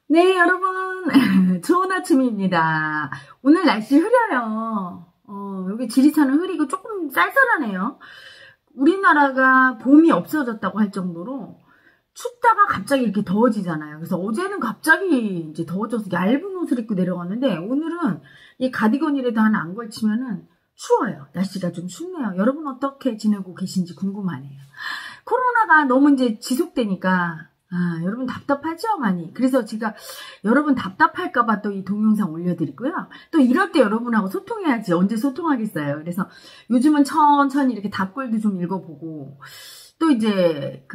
네, 여러분. 좋은 아침입니다. 오늘 날씨 흐려요. 여기 지리산은 흐리고 조금 쌀쌀하네요. 우리나라가 봄이 없어졌다고 할 정도로 춥다가 갑자기 이렇게 더워지잖아요. 그래서 어제는 갑자기 이제 더워져서 얇은 옷을 입고 내려갔는데 오늘은 이 가디건이라도 하나 안 걸치면은 추워요. 날씨가 좀 춥네요. 여러분 어떻게 지내고 계신지 궁금하네요. 코로나가 너무 이제 지속되니까 여러분 답답하죠? 많이. 그래서 제가 여러분 답답할까봐 또 이 동영상 올려드리고요. 또 이럴 때 여러분하고 소통해야지. 언제 소통하겠어요? 그래서 요즘은 천천히 이렇게 답글도 좀 읽어보고, 또 이제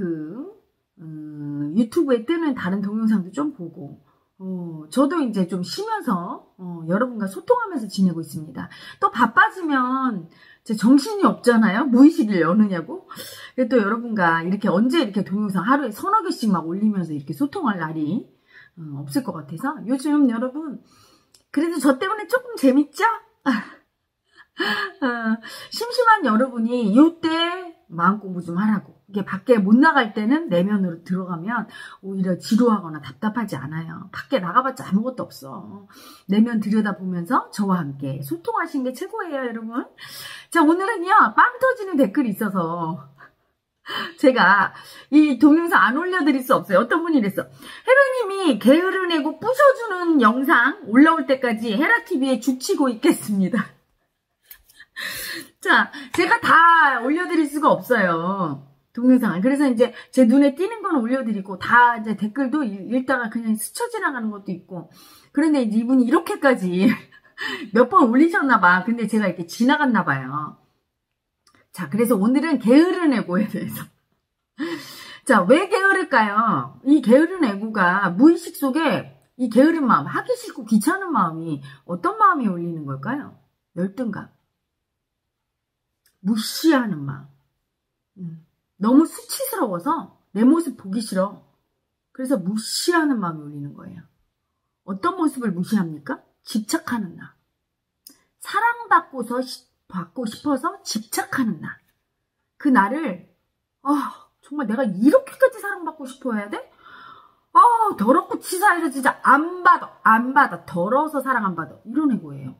유튜브에 뜨는 다른 동영상도 좀 보고, 저도 이제 좀 쉬면서, 여러분과 소통하면서 지내고 있습니다. 또 바빠지면, 제 정신이 없잖아요. 무의식을 여느냐고. 또 여러분과 이렇게 언제 이렇게 동영상 하루에 서너 개씩 막 올리면서 이렇게 소통할 날이 없을 것 같아서 요즘 여러분 그래도 저 때문에 조금 재밌죠? 심심한 여러분이 이때 마음 공부 좀 하라고. 이게 밖에 못 나갈 때는 내면으로 들어가면 오히려 지루하거나 답답하지 않아요. 밖에 나가봤자 아무것도 없어. 내면 들여다보면서 저와 함께 소통하시는 게 최고예요, 여러분. 자, 오늘은요, 빵 터지는 댓글이 있어서 제가 이 동영상 안 올려드릴 수 없어요. 어떤 분이 이랬어. 헤라님이 게으를 내고 부셔주는 영상 올라올 때까지 헤라TV에 죽치고 있겠습니다. 자, 제가 다 올려드릴 수가 없어요. 동영상을. 그래서 이제 제 눈에 띄는 건 올려드리고 다 이제 댓글도 읽다가 그냥 스쳐 지나가는 것도 있고. 그런데 이제 이분이 이렇게까지 몇 번 올리셨나봐. 근데 제가 이렇게 지나갔나봐요. 자, 그래서 오늘은 게으른 애고에 대해서. 자, 왜 게으를까요? 이 게으른 애고가 무의식 속에 이 게으른 마음, 하기 싫고 귀찮은 마음이 어떤 마음이 올리는 걸까요? 열등감. 무시하는 마음. 너무 수치스러워서 내 모습 보기 싫어. 그래서 무시하는 마음이 올리는 거예요. 어떤 모습을 무시합니까? 집착하는 나. 사랑받고 싶어서 집착하는 나. 그 나를 정말 내가 이렇게까지 사랑받고 싶어야 돼? 더럽고 치사해서 진짜 안 받아. 더러워서 사랑 안 받아. 이런 애고예요.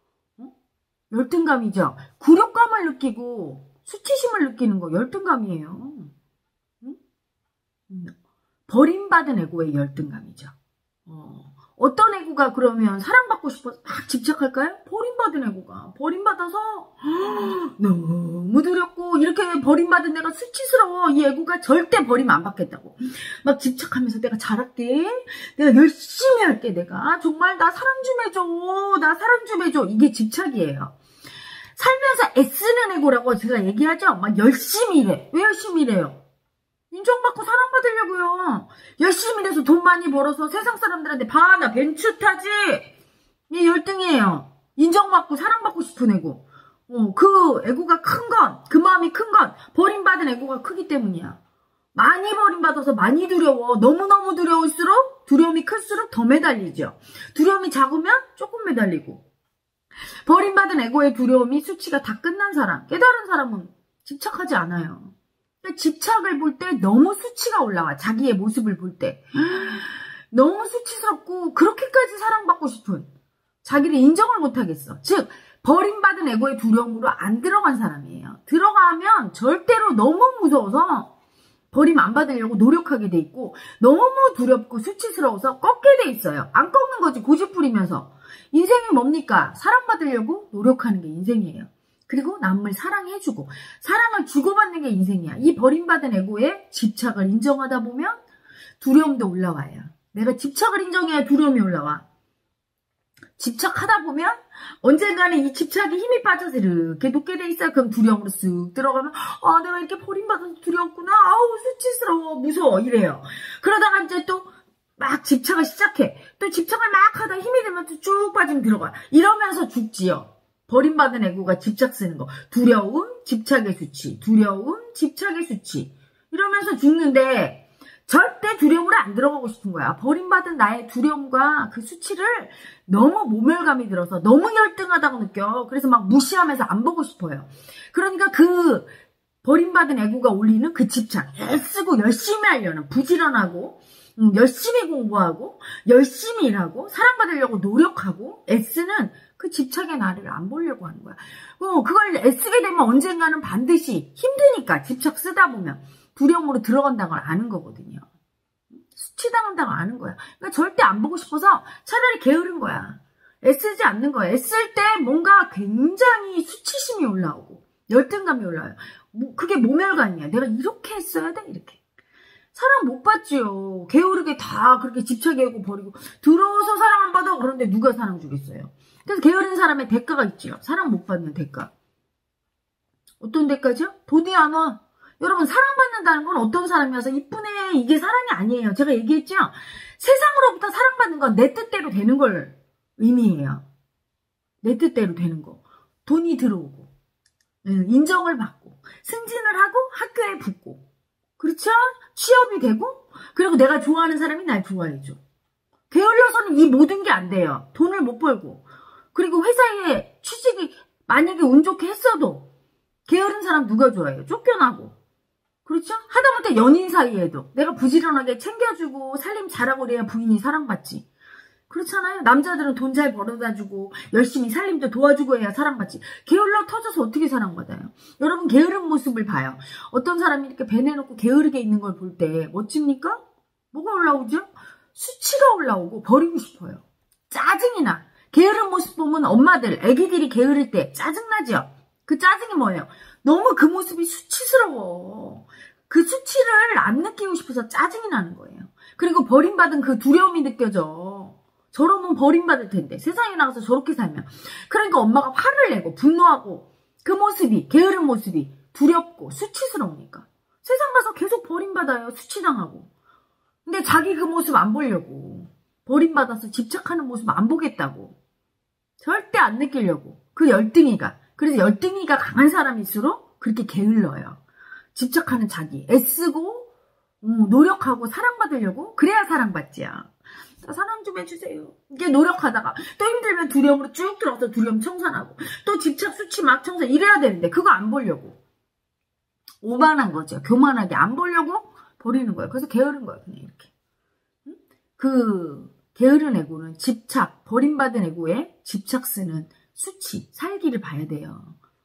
열등감이죠. 굴욕감을 느끼고 수치심을 느끼는 거 열등감이에요. 버림받은 애고의 열등감이죠. 어떤 애고가 그러면 사랑받고 싶어서 막 집착할까요? 버림받은 애고가 버림받아서 너무 두렵고 이렇게 버림받은 내가 수치스러워. 이 애고가 절대 버림 안 받겠다고 막 집착하면서 내가 잘할게, 내가 열심히 할게, 내가 정말 나 사랑 좀 해줘, 나 사랑 좀 해줘. 이게 집착이에요. 살면서 애쓰는 애고라고 제가 얘기하죠. 막 열심히 일해. 왜 열심히 일해요? 인정받고 사랑받으려고요. 열심히 일해서 돈 많이 벌어서 세상 사람들한테 나 벤츠 타지. 얘 열등이에요. 인정받고 사랑받고 싶은 애고. 그 애고가 큰 건, 그 마음이 큰 건 버림받은 애고가 크기 때문이야. 많이 버림받아서 많이 두려워. 너무너무 두려울수록, 두려움이 클수록 더 매달리죠. 두려움이 작으면 조금 매달리고. 버림받은 애고의 두려움이 수치가 다 끝난 사람, 깨달은 사람은 집착하지 않아요. 집착을 볼 때 너무 수치가 올라와. 자기의 모습을 볼 때 너무 수치스럽고 그렇게까지 사랑받고 싶은, 자기를 인정을 못하겠어. 즉 버림받은 애고의 두려움으로 안 들어간 사람이에요. 들어가면 절대로 너무 무서워서 버림 안 받으려고 노력하게 돼 있고, 너무 두렵고 수치스러워서 꺾게 돼 있어요. 안 꺾는 거지, 고집 부리면서. 인생이 뭡니까? 사랑받으려고 노력하는 게 인생이에요. 그리고 남을 사랑해주고 사랑을 주고받는 게 인생이야. 이 버림받은 애고에 집착을 인정하다 보면 두려움도 올라와요. 내가 집착을 인정해야 두려움이 올라와. 집착하다 보면 언젠가는 이 집착에 힘이 빠져서 이렇게 녹게 돼 있어요. 그럼 두려움으로 쓱 들어가면 내가 이렇게 버림받아서 두렵구나. 수치스러워, 무서워, 이래요. 그러다가 이제 또 막 집착을 시작해. 또 집착을 막 하다 힘이 들면 또 쭉 빠지면 들어가. 이러면서 죽지요. 버림받은 애고가 집착 쓰는 거. 두려움, 집착의 수치. 두려움, 집착의 수치. 이러면서 죽는데 절대 두려움으로 안 들어가고 싶은 거야. 버림받은 나의 두려움과 그 수치를 너무 모멸감이 들어서 너무 열등하다고 느껴. 그래서 막 무시하면서 안 보고 싶어요. 그러니까 그 버림받은 애고가 올리는 그 집착, 애쓰고 열심히 하려는, 부지런하고 열심히 공부하고 열심히 일하고 사랑받으려고 노력하고 애쓰는 그 집착의 나를 안 보려고 하는 거야. 그걸 애쓰게 되면 언젠가는 반드시 힘드니까 집착 쓰다 보면 두려움으로 들어간다는 걸 아는 거거든요. 수치당한다고 아는 거야. 그러니까 절대 안 보고 싶어서 차라리 게으른 거야. 애쓰지 않는 거야. 애쓸 때 뭔가 굉장히 수치심이 올라오고 열등감이 올라와요. 그게 모멸감이야. 내가 이렇게 했어야 돼? 이렇게. 사랑 못 받지요. 게으르게 다 그렇게 집착하고 버리고 들어서 사랑 안 받아. 그런데 누가 사랑 주겠어요. 그래서 게으른 사람의 대가가 있지요. 사랑 못 받는 대가. 어떤 대가죠? 돈이 안 와. 여러분 사랑받는다는 건 어떤 사람이 와서 이쁘네 이게 사랑이 아니에요. 제가 얘기했죠. 세상으로부터 사랑받는 건 내 뜻대로 되는 걸 의미해요. 내 뜻대로 되는 거. 돈이 들어오고 인정을 받고 승진을 하고 학교에 붙고 그렇죠? 취업이 되고 그리고 내가 좋아하는 사람이 날 좋아해줘. 게을러서는 이 모든 게 안 돼요. 돈을 못 벌고 그리고 회사에 취직이 만약에 운 좋게 했어도 게으른 사람 누가 좋아해요? 쫓겨나고 그렇죠? 하다못해 연인 사이에도 내가 부지런하게 챙겨주고 살림 잘하고 그래야 부인이 사랑받지. 그렇잖아요. 남자들은 돈 잘 벌어다주고 열심히 살림도 도와주고 해야 사랑받지. 게을러 터져서 어떻게 사랑받아요? 여러분 게으른 모습을 봐요. 어떤 사람이 이렇게 배 내놓고 게으르게 있는 걸 볼 때 멋집니까? 뭐가 올라오죠? 수치가 올라오고 버리고 싶어요. 짜증이 나. 게으른 모습 보면 엄마들, 애기들이 게으를 때 짜증나죠? 그 짜증이 뭐예요? 너무 그 모습이 수치스러워. 그 수치를 안 느끼고 싶어서 짜증이 나는 거예요. 그리고 버림받은 그 두려움이 느껴져. 저러면 버림받을 텐데 세상에 나가서 저렇게 살면. 그러니까 엄마가 화를 내고 분노하고 그 모습이 게으른 모습이 두렵고 수치스러우니까 세상 가서 계속 버림받아요. 수치당하고. 근데 자기 그 모습 안 보려고 버림받아서 집착하는 모습 안 보겠다고 절대 안 느끼려고 그 열등이가. 그래서 열등이가 강한 사람일수록 그렇게 게을러요. 집착하는 자기 애쓰고 노력하고 사랑받으려고 그래야 사랑받지요. 사랑 좀 해주세요. 이게 노력하다가 또 힘들면 두려움으로 쭉 들어가서 두려움 청산하고 또 집착 수치 막 청산 이래야 되는데 그거 안 보려고 오만한 거죠. 교만하게 안 보려고 버리는 거예요. 그래서 게으른 거예요. 그냥 이렇게. 그 게으른 애고는 집착 버림받은 애고에 집착 쓰는 수치 살기를 봐야 돼요.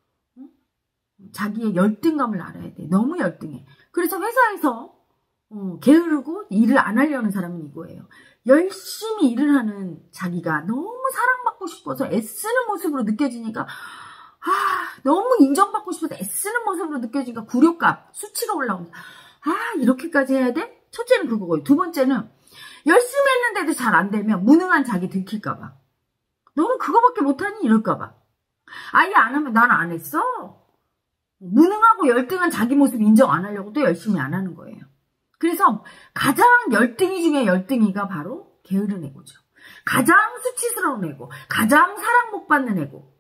자기의 열등감을 알아야 돼. 너무 열등해. 그래서 회사에서 게으르고 일을 안 하려는 사람은 이거예요. 열심히 일을 하는 자기가 너무 사랑받고 싶어서 애쓰는 모습으로 느껴지니까 너무 인정받고 싶어서 애쓰는 모습으로 느껴지니까 굴욕감, 수치가 올라옵니다. 이렇게까지 해야 돼? 첫째는 그거고요. 두 번째는 열심히 했는데도 잘 안 되면 무능한 자기 들킬까 봐. 너는 그거밖에 못하니? 이럴까 봐. 아예 안 하면 난 안 했어. 무능하고 열등한 자기 모습 인정 안 하려고 또 열심히 안 하는 거예요. 그래서 가장 열등이 중에 열등이가 바로 게으른 애고죠. 가장 수치스러운 애고, 가장 사랑 못 받는 애고,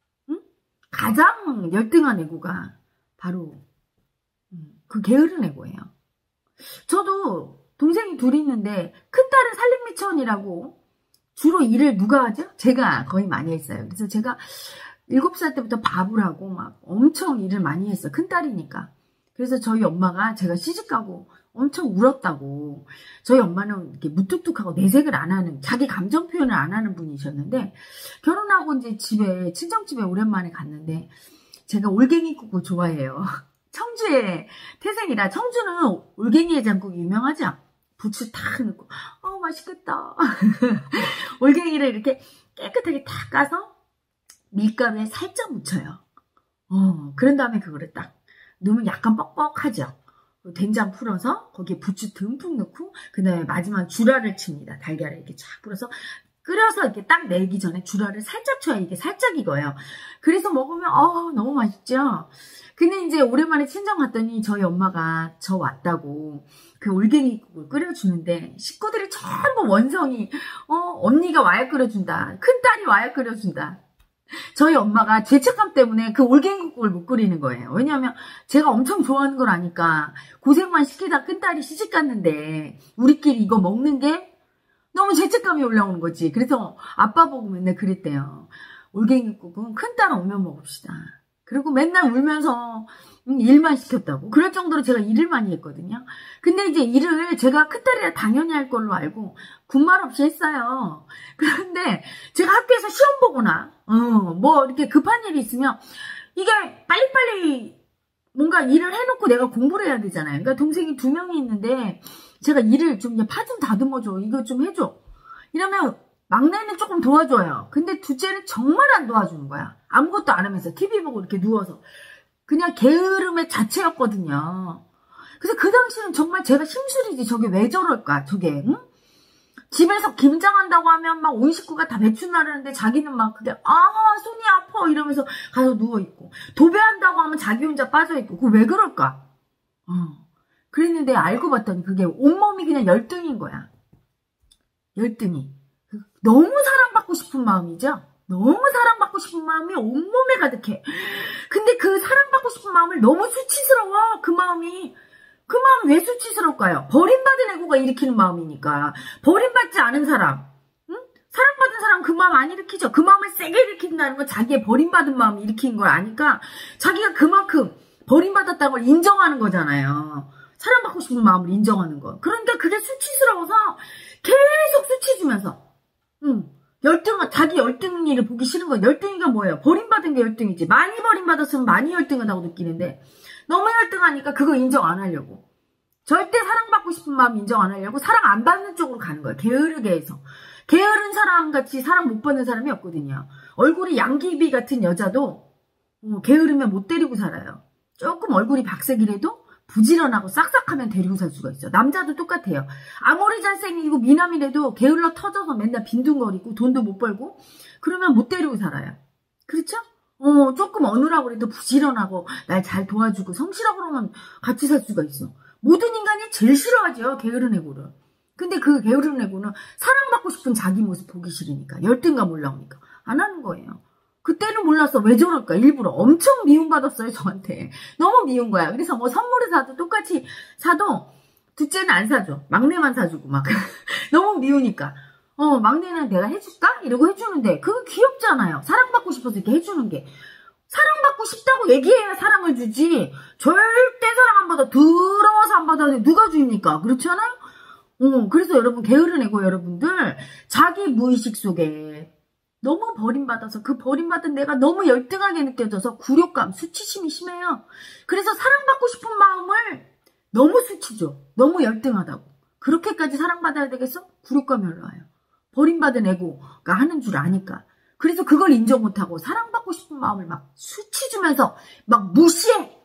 가장 열등한 애고가 바로 그 게으른 애고예요. 저도 동생이 둘이 있는데 큰딸은 산림미천이라고 주로 일을 누가 하죠? 제가 거의 많이 했어요. 그래서 제가 7살 때부터 밥을 하고 막 엄청 일을 많이 했어요. 큰딸이니까. 그래서 저희 엄마가 제가 시집가고 엄청 울었다고. 저희 엄마는 이렇게 무뚝뚝하고 내색을 안 하는, 자기 감정 표현을 안 하는 분이셨는데, 결혼하고 이제 친정집에 오랜만에 갔는데, 제가 올갱이국을 좋아해요. 청주의 태생이라, 청주는 올갱이 해장국이 유명하죠? 부추 탁 넣고, 맛있겠다. 올갱이를 이렇게 깨끗하게 탁 까서 밀가루에 살짝 묻혀요. 그런 다음에 그거를 딱 넣으면 약간 뻑뻑하죠? 된장 풀어서 거기에 부추 듬뿍 넣고 그 다음에 마지막 주라를 칩니다. 달걀을 이렇게 쫙 풀어서 끓여서 이렇게 딱 내기 전에 주라를 살짝 쳐야 이게 살짝 익어요. 그래서 먹으면 너무 맛있죠? 근데 이제 오랜만에 친정 갔더니 저희 엄마가 저 왔다고 그 올갱이국을 끓여주는데 식구들이 전부 원성이 언니가 와야 끓여준다. 큰딸이 와야 끓여준다. 저희 엄마가 죄책감 때문에 그 올갱이국을 못 끓이는 거예요. 왜냐하면 제가 엄청 좋아하는 걸 아니까 고생만 시키다 큰딸이 시집갔는데 우리끼리 이거 먹는 게 너무 죄책감이 올라오는 거지. 그래서 아빠 보고 맨날 그랬대요. 올갱이국은 큰딸 오면 먹읍시다. 그리고 맨날 울면서 일만 시켰다고. 그럴 정도로 제가 일을 많이 했거든요. 근데 이제 일을 제가 큰딸이라 당연히 할 걸로 알고 군말 없이 했어요. 그런데 제가 학교에서 시험 보거나 뭐 이렇게 급한 일이 있으면 이게 빨리빨리 뭔가 일을 해놓고 내가 공부를 해야 되잖아요. 그러니까 동생이 2명이 있는데 제가 일을 좀 파 좀 다듬어줘. 이거 좀 해줘. 이러면 막내는 조금 도와줘요. 근데 둘째는 정말 안 도와주는 거야. 아무것도 안 하면서 TV 보고 이렇게 누워서. 그냥 게으름의 자체였거든요. 그래서 그 당시는 정말 제가 심술이지. 저게 왜 저럴까? 저게 응? 집에서 김장한다고 하면 막 온 식구가 다 배추 나르는데 자기는 막 그게 손이 아파 이러면서 가서 누워있고, 도배한다고 하면 자기 혼자 빠져있고. 그거 왜 그럴까? 그랬는데 알고 봤더니 그게 온몸이 그냥 열등인 거야. 열등이. 너무 사랑받고 싶은 마음이죠. 너무 사랑받고 싶은 마음이 온몸에 가득해. 근데 그 사랑받고 싶은 마음을 너무 수치스러워. 그 마음이 왜 수치스러울까요? 버림받은 애고가 일으키는 마음이니까. 버림받지 않은 사람, 응? 사랑받은 사람 그 마음 안 일으키죠. 그 마음을 세게 일으킨다는 건 자기의 버림받은 마음을 일으킨 걸 아니까 자기가 그만큼 버림받았다는 걸 인정하는 거잖아요. 사랑받고 싶은 마음을 인정하는 거. 그러니까 그게 수치스러워서 계속 수치 주면서 자기 열등이를 보기 싫은 거예요. 열등이가 뭐예요? 버림받은 게 열등이지. 많이 버림받았으면 많이 열등하다고 느끼는데 너무 열등하니까 그거 인정 안 하려고. 절대 사랑받고 싶은 마음 인정 안 하려고 사랑 안 받는 쪽으로 가는 거예요. 게으르게 해서. 게으른 사람같이 사랑 못 받는 사람이 없거든요. 얼굴이 양귀비 같은 여자도 게으르면 못 데리고 살아요. 조금 얼굴이 박색이라도 부지런하고 싹싹하면 데리고 살 수가 있어. 남자도 똑같아요. 아무리 잘생기고 미남이라도 게을러 터져서 맨날 빈둥거리고 돈도 못 벌고 그러면 못 데리고 살아요. 그렇죠? 조금 어느라고 그래도 부지런하고 날 잘 도와주고 성실하고 그러면 같이 살 수가 있어. 모든 인간이 제일 싫어하죠. 게으른 애고를. 근데 그 게으른 애고는 사랑받고 싶은 자기 모습 보기 싫으니까, 열등감 올라오니까 안 하는 거예요. 그때는 몰랐어. 왜 저럴까? 일부러 엄청 미움받았어요. 저한테. 너무 미운 거야. 그래서 뭐 선물을 사도 똑같이 사도 둘째는 안 사줘. 막내만 사주고 막. 너무 미우니까. 막내는 내가 해줄까? 이러고 해주는데 그거 귀엽잖아요. 사랑받고 싶어서 이렇게 해주는 게. 사랑받고 싶다고 얘기해야 사랑을 주지. 절대 사랑 안 받아. 더러워서 안 받아. 누가 줍니까? 그렇지 않아요? 그래서 여러분, 게으른 애고 여러분들, 자기 무의식 속에 너무 버림받아서 그 버림받은 내가 너무 열등하게 느껴져서 굴욕감, 수치심이 심해요. 그래서 사랑받고 싶은 마음을 너무 수치죠. 너무 열등하다고. 그렇게까지 사랑받아야 되겠어? 굴욕감이 올라와요. 버림받은 애고가 하는 줄 아니까. 그래서 그걸 인정 못하고 사랑받고 싶은 마음을 막 수치 주면서 막 무시해.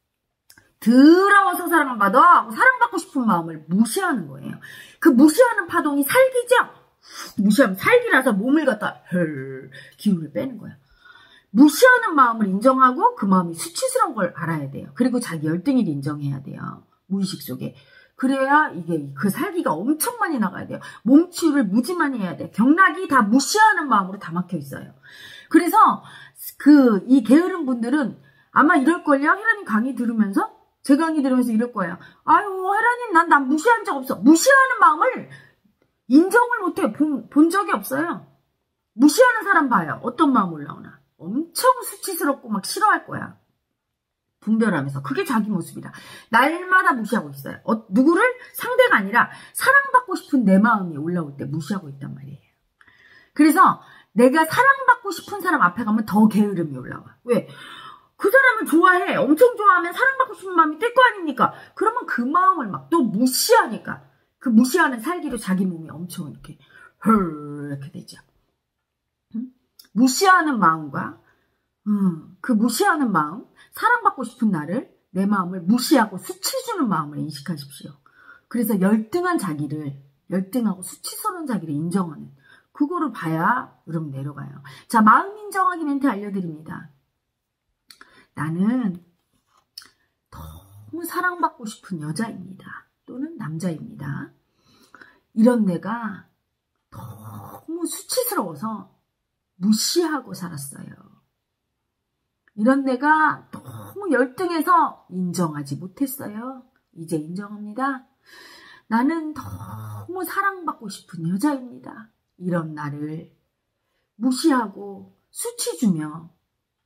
더러워서 사랑을 받아 하고 사랑받고 싶은 마음을 무시하는 거예요. 그 무시하는 파동이 살기죠? 무시하면 살기라서 몸을 갖다 기운을 빼는 거야. 무시하는 마음을 인정하고 그 마음이 수치스러운 걸 알아야 돼요. 그리고 자기 열등을 인정해야 돼요. 무의식 속에. 그래야 이게 그 살기가 엄청 많이 나가야 돼요. 몸치유를 무지 많이 해야 돼. 경락이 다 무시하는 마음으로 다 막혀 있어요. 그래서 이 게으른 분들은 아마 이럴걸요. 혜라님 강의 들으면서, 제 강의 들으면서 이럴 거예요. 아유, 혜라님 난 무시한 적 없어. 무시하는 마음을 인정을 못해. 본 적이 없어요. 무시하는 사람 봐요. 어떤 마음 올라오나. 엄청 수치스럽고 막 싫어할 거야. 분별하면서. 그게 자기 모습이다. 날마다 무시하고 있어요. 누구를? 상대가 아니라 사랑받고 싶은 내 마음이 올라올 때 무시하고 있단 말이에요. 그래서 내가 사랑받고 싶은 사람 앞에 가면 더 게으름이 올라와. 왜? 그 사람을 좋아해. 엄청 좋아하면 사랑받고 싶은 마음이 뜰 거 아닙니까? 그러면 그 마음을 막 또 무시하니까 그 무시하는 살기로 자기 몸이 엄청 이렇게 이렇게 되죠. 무시하는 마음과 그 무시하는 마음, 사랑받고 싶은 나를, 내 마음을 무시하고 수치주는 마음을 인식하십시오. 그래서 열등한 자기를, 열등하고 수치스러운 자기를 인정하는, 그거를 봐야 여러분 내려가요. 자, 마음 인정하기 멘트 알려드립니다. 나는 너무 사랑받고 싶은 여자입니다. 또는 남자입니다. 이런 내가 너무 수치스러워서 무시하고 살았어요. 이런 내가 너무 열등해서 인정하지 못했어요. 이제 인정합니다. 나는 너무 사랑받고 싶은 여자입니다. 이런 나를 무시하고 수치 주며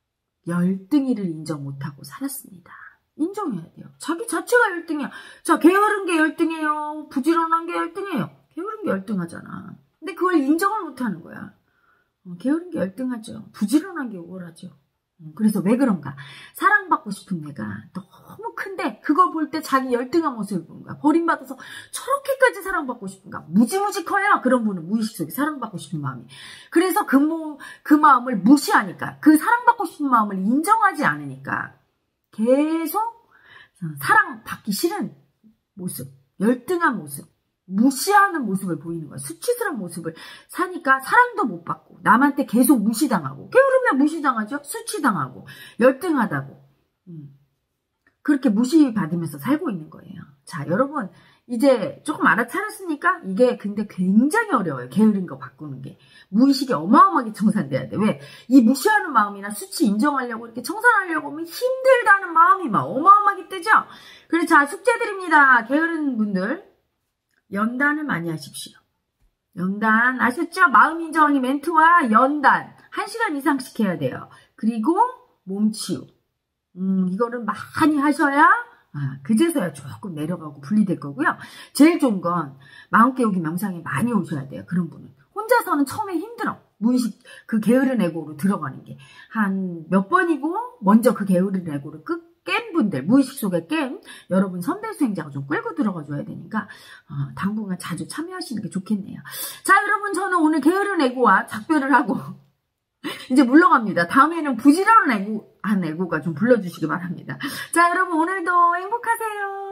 열등이를 인정 못하고 살았습니다. 인정해야 돼요. 자기 자체가 열등이야. 자, 게으른 게 열등해요. 부지런한 게 열등해요. 게으른 게 열등하잖아. 근데 그걸 인정을 못하는 거야. 게으른 게 열등하죠. 부지런한 게 우월하죠. 그래서 왜 그런가? 사랑받고 싶은 내가 너무 큰데 그걸 볼 때 자기 열등한 모습을 보는 거야. 버림받아서 저렇게까지 사랑받고 싶은가? 무지무지 커요. 그런 분은 무의식 속에 사랑받고 싶은 마음이. 그래서 그 마음을 무시하니까, 그 사랑받고 싶은 마음을 인정하지 않으니까 계속 사랑받기 싫은 모습, 열등한 모습, 무시하는 모습을 보이는 거야. 수치스러운 모습을 사니까 사랑도 못 받고 남한테 계속 무시당하고, 게으르면 무시당하죠. 수치당하고 열등하다고 그렇게 무시받으면서 살고 있는 거예요. 자, 여러분 이제 조금 알아차렸으니까 이게 근데 굉장히 어려워요. 게으른 거 바꾸는 게. 무의식이 어마어마하게 청산돼야 돼. 왜? 이 무시하는 마음이나 수치 인정하려고 이렇게 청산하려고 하면 힘들다는 마음이 막 어마어마하게 뜨죠. 그래서 자, 숙제 드립니다. 게으른 분들 연단을 많이 하십시오. 연단 아셨죠? 마음 인정하기 멘트와 연단 1시간 이상씩 해야 돼요. 그리고 몸치유 이거를 많이 하셔야 그제서야 조금 내려가고 분리될 거고요. 제일 좋은 건 마음 깨우기 명상에 많이 오셔야 돼요. 그런 분은 혼자서는 처음에 힘들어. 무의식 그 게으른 에고로 들어가는 게 한 몇 번이고 먼저 그 게으른 에고를 깬 분들, 무의식 속에 깬 여러분 선배 수행자가 좀 끌고 들어가 줘야 되니까 당분간 자주 참여하시는 게 좋겠네요. 자, 여러분 저는 오늘 게으른 에고와 작별을 하고 이제 물러갑니다. 다음에는 부지런한 에고가 좀 불러주시기 바랍니다. 자, 여러분 오늘도 행복하세요.